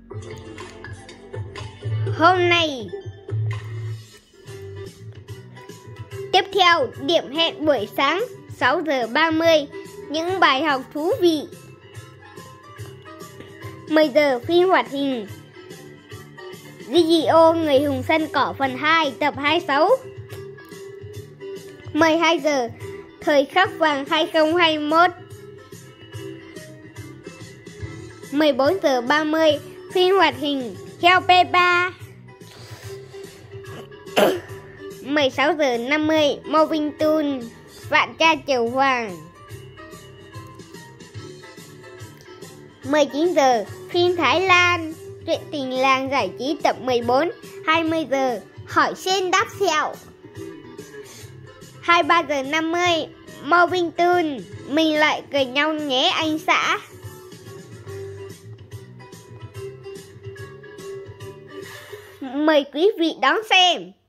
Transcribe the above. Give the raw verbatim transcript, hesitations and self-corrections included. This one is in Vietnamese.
hôm nay. Tiếp theo, điểm hẹn buổi sáng sáu giờ ba mươi, những bài học thú vị. mười giờ phim hoạt hình Yu-Gi-Oh! Người hùng sân cỏ phần hai tập hai mươi sáu. mười hai giờ Thời khắc vàng hai không hai mốt. mười bốn giờ ba mươi phim hoạt hình Heo Peppa. mười sáu giờ năm mươi Moving Toon Vạn Cha Chầu Hoàng. mười chín giờ phim Thái Lan Truyện tình làng giải trí tập mười bốn. hai mươi giờ Hỏi sen đáp sẹo. hai mươi ba giờ năm mươi Moving Toon Mình lại cười nhau nhé anh xã. Mời quý vị đón xem.